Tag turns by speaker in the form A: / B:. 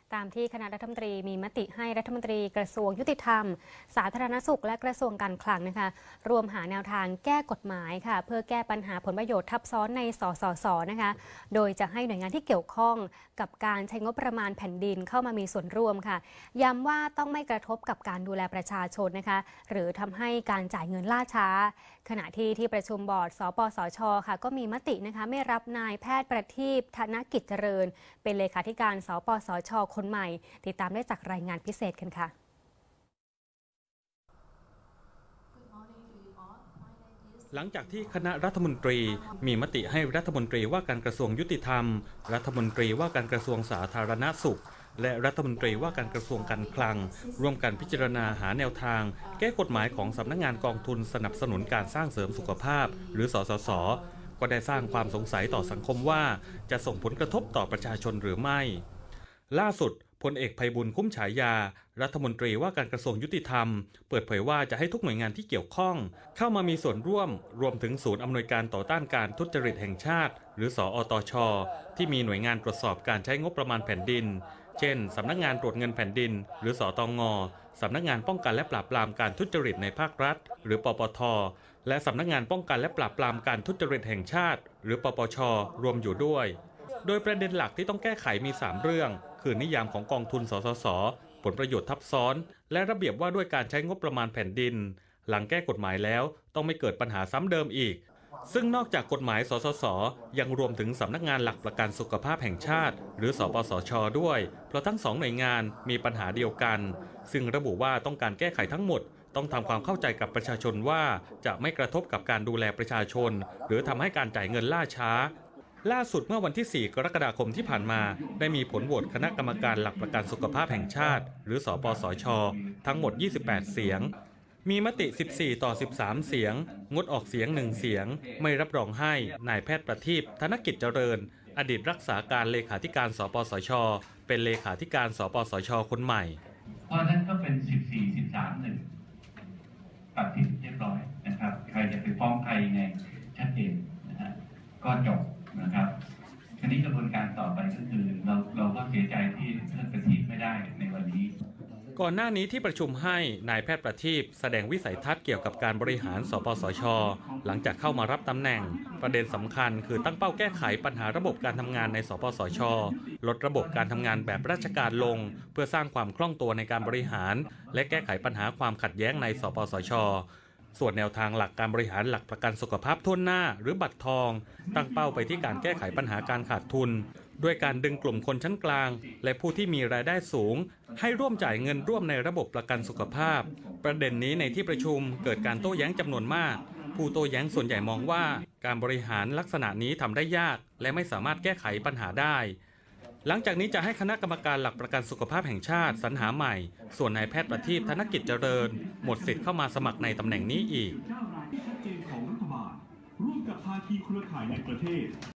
A: ตามที่คณะรัฐมนตรีมีมติให้รัฐมนตรีกระทรวงยุติธรรมสาธารณสุขและกระทรวงการคลังนะคะรวมหาแนวทางแก้กฎหมายค่ะเพื่อแก้ปัญหาผลประโยชน์ทับซ้อนในสสสนะคะโดยจะให้หน่วยงานที่เกี่ยวข้องกับการใช้งบประมาณแผ่นดินเข้ามามีส่วนร่วมค่ะย้ำว่าต้องไม่กระทบกับการดูแลประชาชนนะคะหรือทำให้การจ่ายเงินล่าช้าขณะที่ประชุมบอร์ดสปสชค่ะก็มีมตินะคะไม่รับนายแพทย์ประทีปธนกิจเจริญเป็นเลขาธิการสปสชคนใหม่ติดตามได้จากรายงานพิเศษกันค่ะ
B: หลังจากที่คณะรัฐมนตรีมีมติให้รัฐมนตรีว่าการกระทรวงยุติธรรมรัฐมนตรีว่าการกระทรวงสาธารณสุขและรัฐมนตรีว่าการกระทรวงการคลังร่วมกันพิจารณาหาแนวทางแก้กฎหมายของสำนักงานกองทุนสนับสนุนการสร้างเสริมสุขภาพหรือสสสก็ได้สร้างความสงสัยต่อสังคมว่าจะส่งผลกระทบต่อประชาชนหรือไม่ล่าสุดพลเอกไพบุญคุ้มฉายารัฐมนตรีว่าการกระทรวงยุติธรรมเปิดเผยว่าจะให้ทุกหน่วยงานที่เกี่ยวข้องเข้ามามีส่วนร่วมรวมถึงศูนย์อำนวยการต่อต้านการทุจริตแห่งชาติหรือสอตชที่มีหน่วยงานตรวจสอบการใช้งบประมาณแผ่นดินเช่นสำนักงานตรวจเงินแผ่นดินหรือสตง.สำนักงานป้องกันและปราบปรามการทุจริตในภาครัฐหรือปปท.และสำนักงานป้องกันและปราบปรามการทุจริตแห่งชาติหรือปปช.รวมอยู่ด้วยโดยประเด็นหลักที่ต้องแก้ไขมี3เรื่องคือนิยามของกองทุนสสสผลประโยชน์ทับซ้อนและระเบียบว่าด้วยการใช้งบประมาณแผ่นดินหลังแก้กฎหมายแล้วต้องไม่เกิดปัญหาซ้ำเดิมอีกซึ่งนอกจากกฎหมายสสสยังรวมถึงสำนักงานหลักประกันสุขภาพแห่งชาติหรือสปสชด้วยเพราะทั้ง2หน่วยงานมีปัญหาเดียวกันซึ่งระบุว่าต้องการแก้ไขทั้งหมดต้องทำความเข้าใจกับประชาชนว่าจะไม่กระทบกับการดูแลประชาชนหรือทำให้การจ่ายเงินล่าช้าล่าสุดเมื่อวันที่4กรกฎาคมที่ผ่านมาได้มีผลโหวตคณะกรรมการหลักประกันสุขภาพแห่งชาติหรือสปสชทั้งหมด28เสียงมีมติ14ต่อ13เสียงงดออกเสียง1เสียงไม่รับรองให้นายแพทย์ประทีปธนกิจเจริญอดีตรักษาการเลขาธิการสปสชเป็นเลขาธิการสปสชคนใหม่
C: เพราะนั้นก็เป็น14 13 1ตัดสินเรียบร้อยนะครับใครจะไปฟ้องใครยังไงชัดเจนนะฮะก็จบนะครับทีนี้กระบวนการต่อไปก็คือเราก็เสียใจที่ท่านประทีปไม่ได้ในวันนี้
B: ก่อนหน้านี้ที่ประชุมให้นายแพทย์ประทีปแสดงวิสัยทัศน์เกี่ยวกับการบริหารสปสชหลังจากเข้ามารับตำแหน่งประเด็นสำคัญคือตั้งเป้าแก้ไขปัญหาระบบการทำงานในสปสชลดระบบการทำงานแบบราชการลงเพื่อสร้างความคล่องตัวในการบริหารและแก้ไขปัญหาความขัดแย้งในสปสชส่วนแนวทางหลักการบริหารหลักประกันสุขภาพทั่วหน้าหรือบัตรทองตั้งเป้าไปที่การแก้ไขปัญหาการขาดทุนด้วยการดึงกลุ่มคนชั้นกลางและผู้ที่มีรายได้สูงให้ร่วมจ่ายเงินร่วมในระบบประกันสุขภาพประเด็นนี้ในที่ประชุมเกิดการโต้แย้งจำนวนมากผู้โต้แย้งส่วนใหญ่มองว่าการบริหารลักษณะนี้ทำได้ยากและไม่สามารถแก้ไขปัญหาได้หลังจากนี้จะให้คณะกรรมการหลักประกันสุขภาพแห่งชาติสรรหาใหม่ส่วนนายแพทย์ประทีปธนกิจเจริญหมดสิทธิ์เข้ามาสมัครในตำแหน่งนี้อีก
D: ชัดเจนของรัฐบาลร่วมกับภาคีเครือข่ายในประเทศ